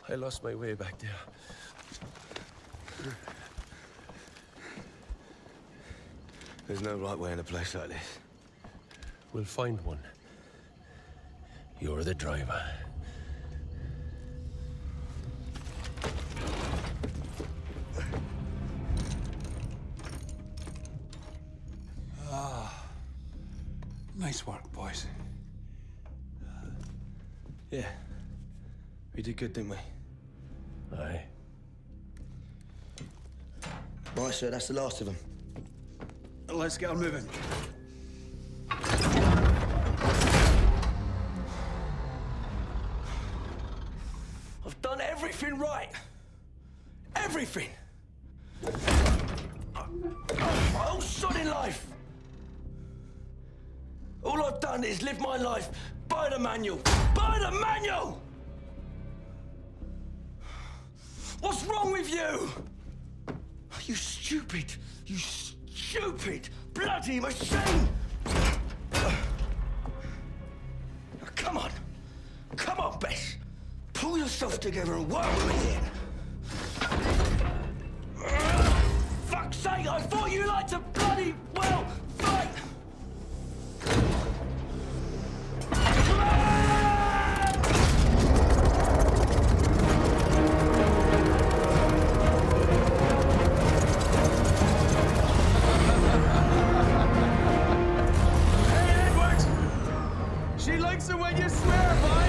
I lost my way back there. There's no right way in a place like this. We'll find one. You're the driver. Nice work, boys. Yeah. We did good, didn't we? Aye. Right, sir, that's the last of them. Let's get her moving. I've done everything right. Everything. My whole sodding life. All I've done is live my life by the manual. By the manual! What's wrong with you? You stupid, bloody machine! Now, come on. Come on, Bess. Pull yourself together and work with me here. Fuck's sake, I thought you liked to bloody well fight! She likes it when you swear, boy!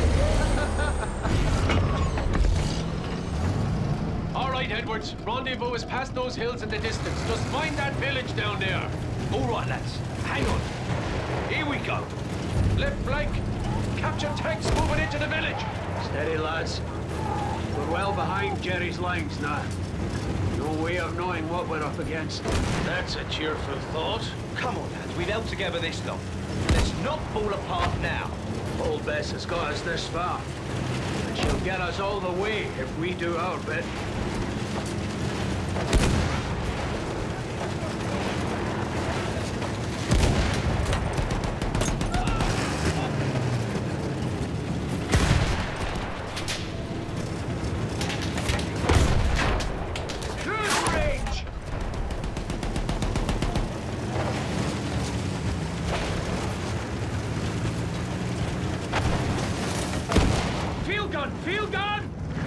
All right, Edwards. Rendezvous is past those hills in the distance. Just find that village down there. All right, lads. Hang on. Here we go. Left flank. Capture tanks moving into the village. Steady, lads. We're well behind Jerry's lines now. No way of knowing what we're up against. That's a cheerful thought. Come on, lads. We've held together this long. Let's not fall apart now. Old Bess has got us this far. And she'll get us all the way if we do our bit. Field gun!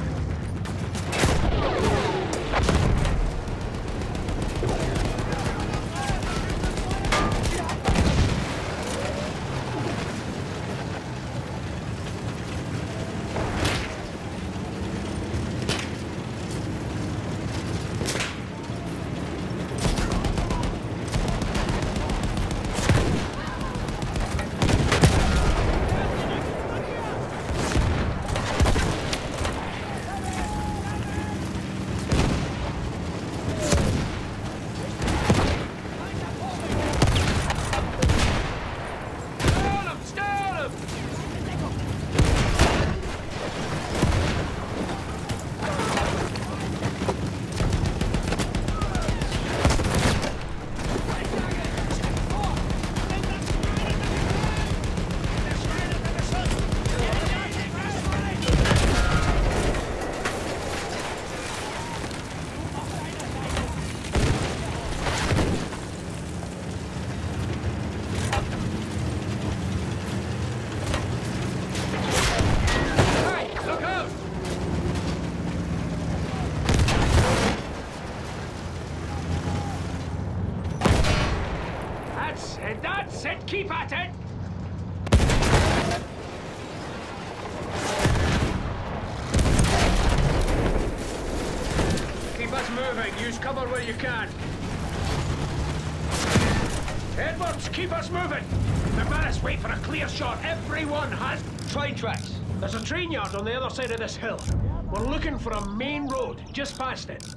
That's it! Keep at it! Keep us moving. Use cover where you can. Edwards, keep us moving! McManus, wait for a clear shot. Everyone has Train tracks. There's a train yard on the other side of this hill. We're looking for a main road, just past it.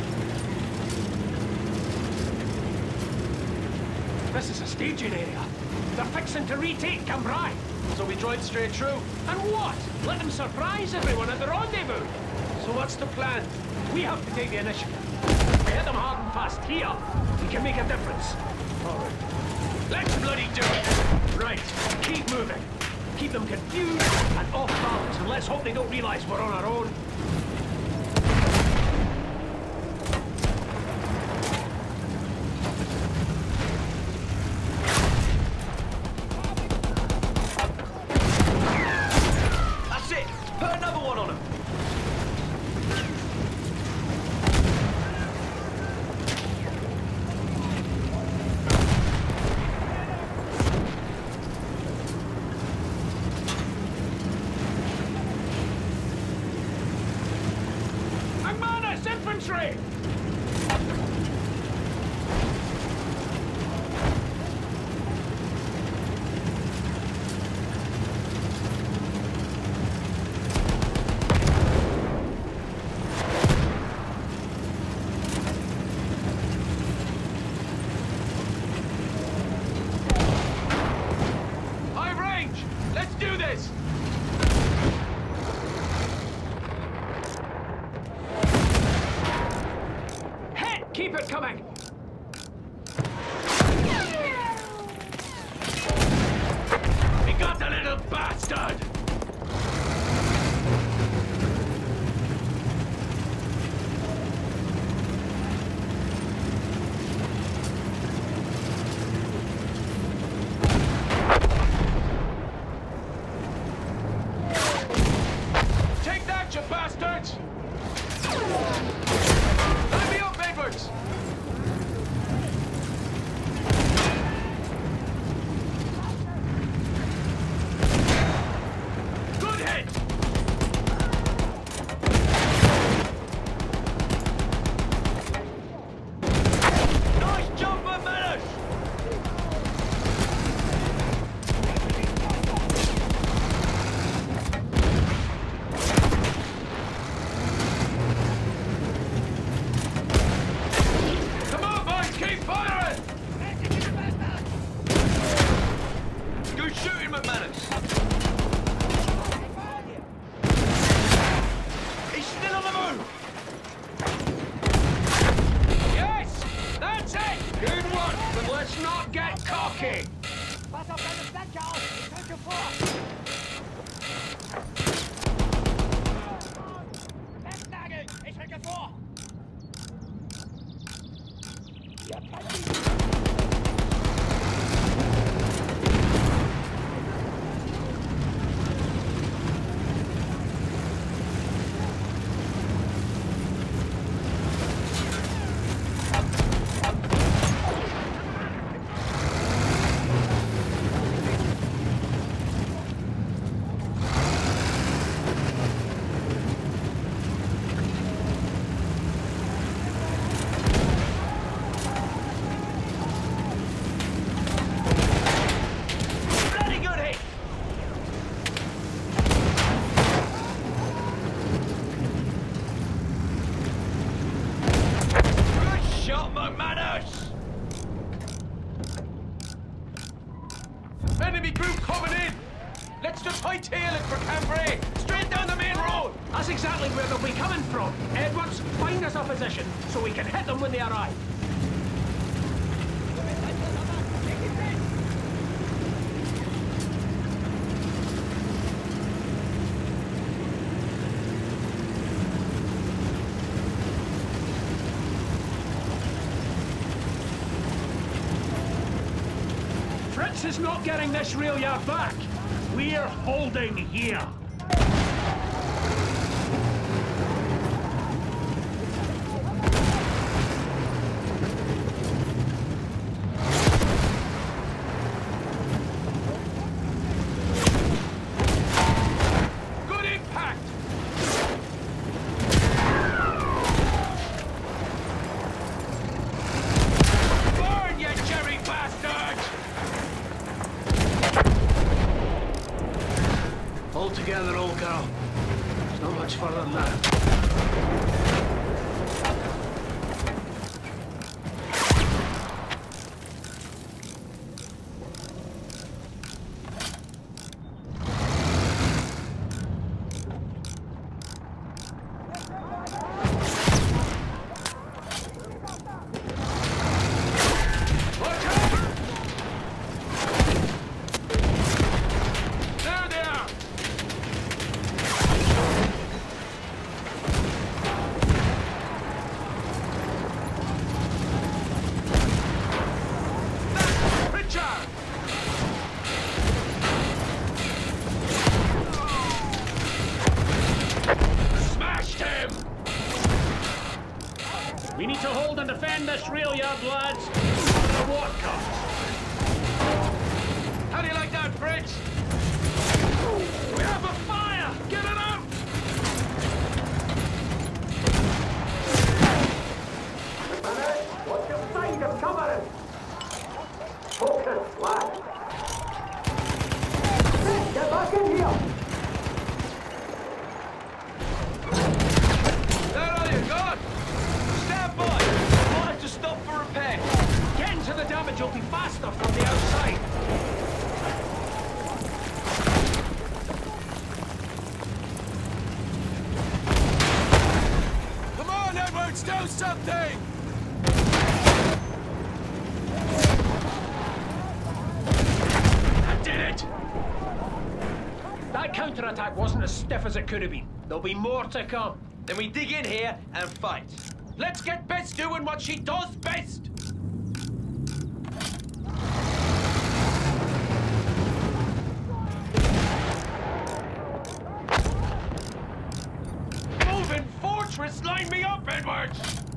This is a staging area. They're fixing to retake Cambrai. So we drive straight through. And what? Let them surprise everyone at the rendezvous. So what's the plan? We have to take the initiative. If we hit them hard and fast here, we can make a difference. All right. Let's bloody do it! Right. Keep moving. Keep them confused and off balance, and let's hope they don't realize we're on our own. That's it! Put another one on them! Infantry! High range! Let's do this! Keep it coming! We got the little bastard! Take that, you bastards! Let me up, Edwards! Good hit! Nice jump, Menace! Come on, boys, keep firing! Good shooting, McManus! He's still on the move! Yes! That's it! Good one, but let's not get cocky! Pass auf deine Flanke auf! Ich drücke vor! Festnageln! Ich rücke vor! Bloody good hit! Good shot, McManus! Enemy group coming in! Let's just hightail it for Cambrai! Straight down the main road! That's exactly where they'll be coming from. Edwards, find us a position so we can hit them when they arrive. Fritz is not getting this rail yard back. We're holding here. Good impact! Burn, you Jerry bastards! Hold together, old girl. It's not much further than that. End this rail yard, lads. On what comes? How do you like that, French? We have a fire! Get it out! What's your sign of covering? Focus, lad. Get back in here! There are you, God! Stand by! I wanted to stop for repair. Getting to the damage will be faster from the outside. Come on, Edwards, do something! I did it! That counterattack wasn't as stiff as it could have been. There'll be more to come. Then we dig in here and fight. Let's get Bess doing what she does best! Moving fortress, line me up, Edwards!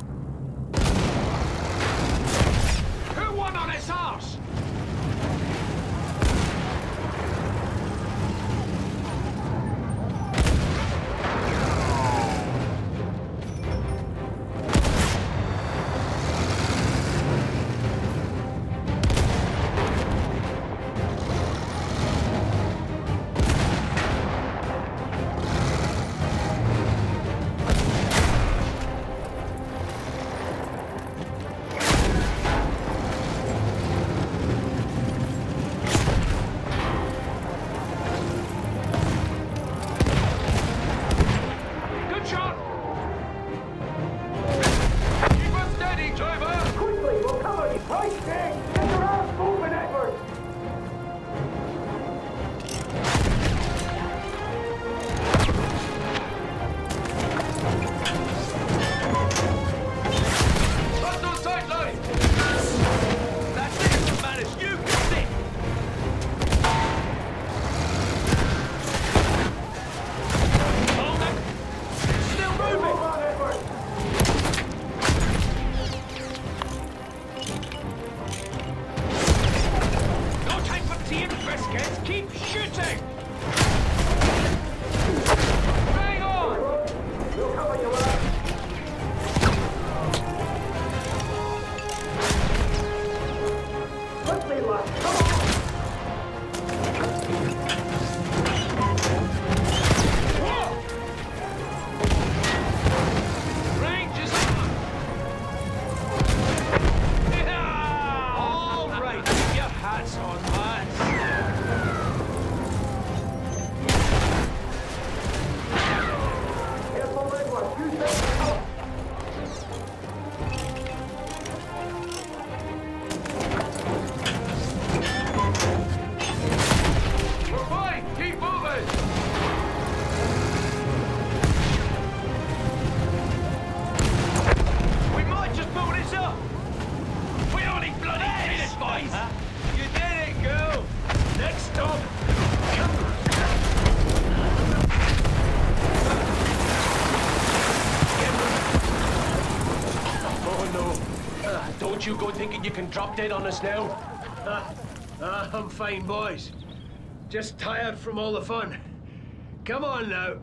Who won on his arse? Good shot! Keep us steady, driver! Quickly, we'll cover you! Right, Jake! Get your arms moving, Edward! Cut those sidelines! That's it, Spanish! You got it! Hold it! Still moving! Move on, Edward! No time for tea and biscuits! Keep shooting! Hang on! We'll cover you, lad! Quickly, lad! Come on! Range is on! Yeah! All right, keep your hats on, lads. Careful, Edward! You take out! We're fine! Keep moving! We might just pull this up! We only bloody did it, boys! You did it, girl! Next stop! Oh no! Don't you go thinking you can drop dead on us now. I'm fine, boys. Just tired from all the fun. Come on now.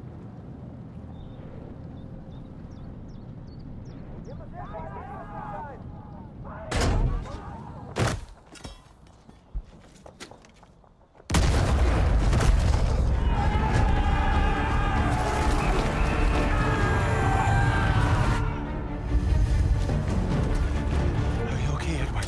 Are you okay, Edward?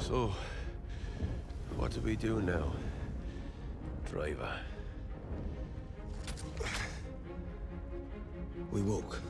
So, what do we do now, driver? We walk.